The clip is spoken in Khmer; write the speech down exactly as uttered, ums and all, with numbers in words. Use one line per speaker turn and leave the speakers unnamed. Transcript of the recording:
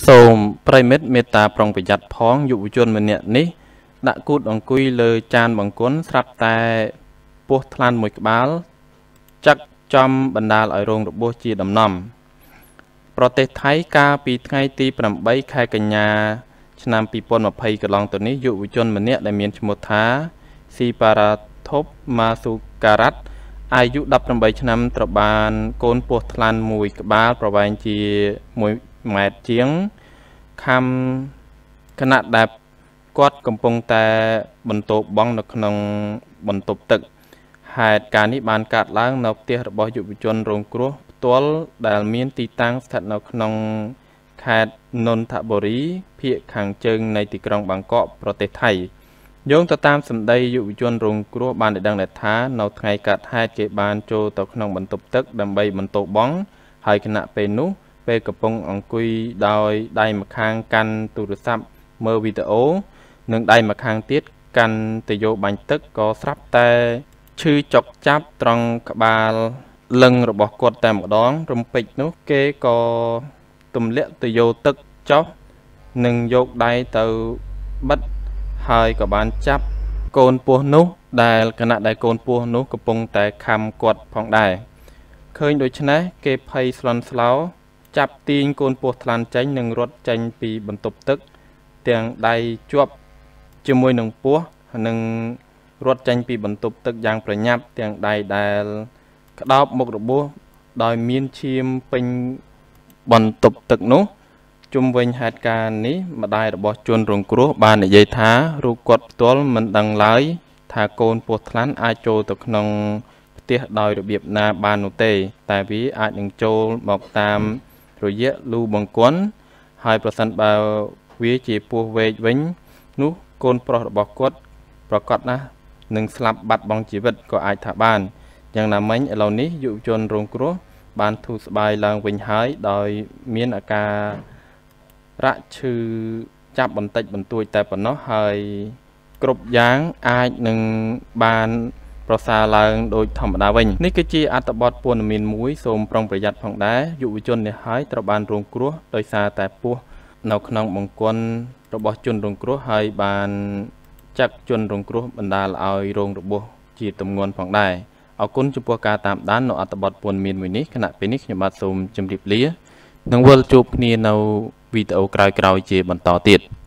សូមប្រិមិត្តមេត្តាប្រុងប្រយ័ត្នផងយុវជនម្នាក់នេះដាក់គូតអង្គុយលើចានបង្គន់ស្រាប់តែពស់ថ្លាន់មួយក្បាលចាក់ចំបណ្ដាលឲ្យរងរបួសជាដំណំប្រទេសថៃកាលពីថ្ងៃទីប្រាំបីខែកញ្ញាឆ្នាំពីរពាន់ម្ភៃកន្លងទៅនេះយុវជនម្នាក់ដែលមានឈ្មោះថាស៊ីប៉ារ៉ាថូបម៉ាស៊ូការ៉ាត់អាយុដប់ប្រាំបីឆ្នាំត្រូវបានកូនពស់ថ្លាន់មួយក្បាលប្រវែងជាមួយម៉ែត្រជាងខំខណៈដែលគាត់កំពុងតែបន្ទោបង់នៅក្នុងបន្ទប់ទឹកហេតុការណ៍នេះបានកើតឡើងនៅផ្ទះរបស់យុវជនរងគ្រោះផ្ទាល់ដែលមានទីតាំងស្ថិតនៅក្នុងខេត្តនន្ទបុរីភាគខាងជើងនៃទីក្រុងបាងកកប្រទេសថៃយោងទៅតាមសម្ដីយុវជនរងគ្រោះបានដឹងថានៅថ្ងៃកើតហេតុគេបានចូលទៅក្នុងបន្ទប់ទឹកដើម្បីបន្ទោបង់ហើយគណៈពេលនោះពេលកំពុងអង្គុយដោយដៃម្ខាងកាន់ទូរស័ព្ទមើលវីដេអូនិងដៃម្ខាងទៀតកាន់ទយោបាញ់ទឹកក៏ស្រាប់តែឈឺចុកចាប់ត្រង់ក្បាលលឹងរបស់គាត់តែម្ដងរំពេចនោះគេក៏ទម្លាក់ទយោទឹកចុះនិងយកដៃទៅបិទហើយក៏បានចាប់កូនពស់នោះដែលគណៈដែលកូនពស់នោះកំពុងតែខំគាត់ផងដែរឃើញដូច្នេះគេភ័យស្លន់ស្លោចាប់ទាញកូនពស់ថ្លាន់ចេញនិងរត់ចេញពីបន្ទប់ទឹកទាំងដៃជាប់ជាមួយនឹងពស់និងរត់ចេញពីបន្ទប់ទឹកយ៉ាងប្រញាប់ទាំងដៃដែលក្តោបមុខរបួសដោយមានឈាមពេញបន្ទប់ទឹកនោះជុំវិញហេតុការណ៍នេះម្ដាយរបស់ជនរងគ្រោះបាននិយាយថារូបគាត់ផ្ទាល់មិនដឹងឡើយថាកូនពស់ថ្លាន់អាចចូលទៅក្នុងផ្ទះដោយរបៀបណាបាននោះទេតែវាអាចនឹងចូលមកតាមរយៈលូបង្គន់ហើយប្រសិនបើវាជាពស់វែកវិញនោះកូនប្រុសរបស់គាត់ប្រកាសណាស់នឹងស្លាប់បាត់បង់ជីវិតក៏អាចថាបានយ៉ាងណាមិញឥឡូវនេះយុវជនរងគ្រោះបានធូរស្បើយឡើងវិញហើយដោយមានអាការរៈឈឺចាប់បន្តិចបន្តួចតែប៉ុណ្ណោះហើយគ្រប់យ៉ាងអាចនឹងបានប្រសើរឡើងដោយធម្មតាវិញនេះគឺជាអត្ថបទព័ត៌មានមួយសូមប្រុងប្រយ័ត្នផងដែរយុវជននេះហើយត្រូវបានរងគ្រោះដោយសារតែពស់នៅក្នុងបង្គន់របស់ជនរងគ្រោះហើយបានចាក់ជនរងគ្រោះបណ្ដាលឲ្យរងរបួសជាទម្ងន់ផងដែរអរគុណចំពោះការតាមដាននៅអត្ថបទព័ត៌មានមួយនេះគណៈពេលនេះខ្ញុំបាទសូមជម្រាបលានិងវិលជួបគ្នានៅវីដេអូក្រោយៗជាបន្តទៀត